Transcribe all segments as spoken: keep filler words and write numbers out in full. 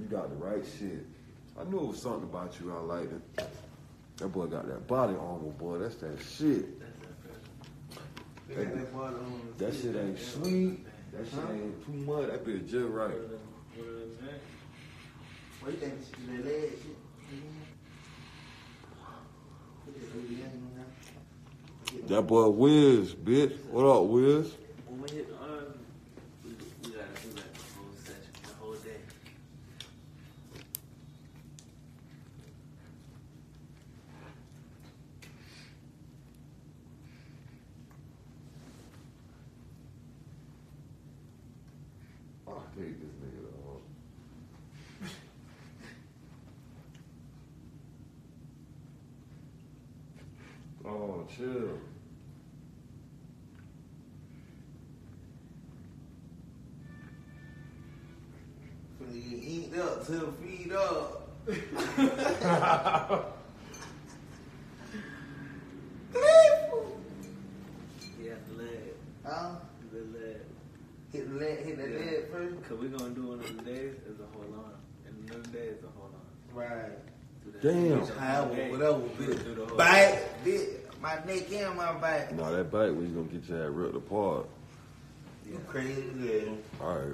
got the right shit. I knew it was something about you I liked it. That boy got that body armor, boy. That's that shit. They got that body armor. That shit ain't sweet. That shit huh? ain't too much. That bitch just right. What you think? That leg shit? That boy Wiz, bitch. What up, Wiz? When we hit the arm, we, we gotta do like the whole session, the whole day. I hate this nigga though. Oh, chill. Finna get inked up till feed up. Yeah, the leg. Huh? The leg. Hit the leg, hit that Yeah. leg first. Cause we gonna do one of the days as a whole on. And another day as a whole on. Right. Damn. However, whatever, bitch. Do the whole Bite, bitch. My neck and my back. No, that bite when you gonna get your ass ripped apart. You crazy as hell. Alright.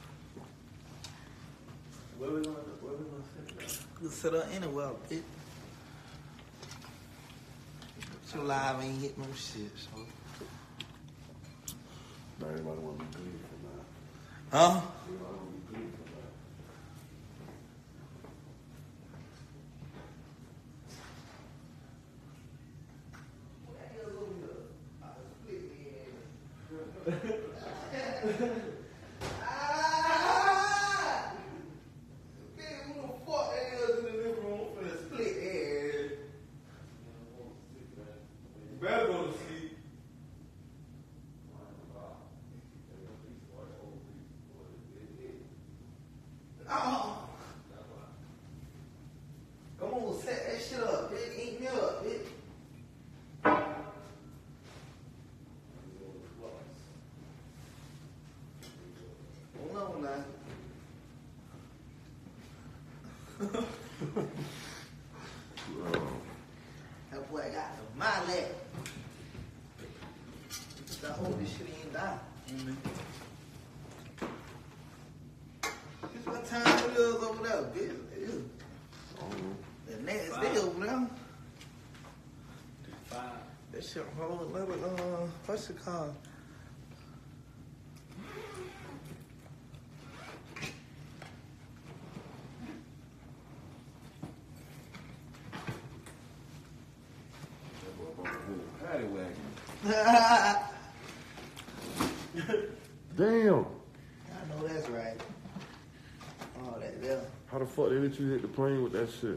Where we gonna where we gonna sit down? You sit up anywhere, bitch. You live ain't hit no shit, so. Now everybody wanna be good for that. Huh? Everybody wanna be good for that. Ah! Man, who the fuck that is in the living room for the split head? You better go to sleep. Uh-uh. Come on, set that shit up, bitch. Eat me up, bitch. Hold on now. That boy got the mallet. I hope this shit ain't die. Mm-hmm. This what time it is over there, bitch. Ew. The next day over there. Five. That shit hold level, uh, what's it called? Paddy wagon. I Damn. know that's right. Oh, that there. How the fuck they let you hit the plane with that shit?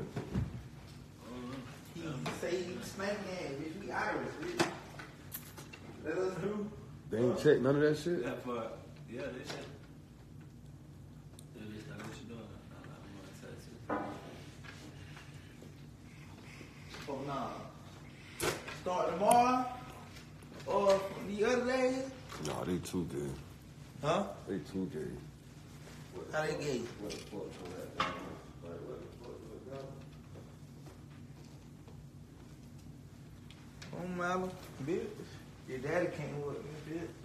He say he smack that, bitch. We Irish, bitch. Let us do. They ain't check none of that shit? That part. Yeah, they should. They just know what you're doing. I'm gonna tell you. Oh, nah. Start tomorrow? Or the other day? Nah, they too gay. Huh? They too gay. How they gay? What the fuck for that? Like, what the fuck for that? Oh, Mama, bitch. Your daddy came with me, bitch.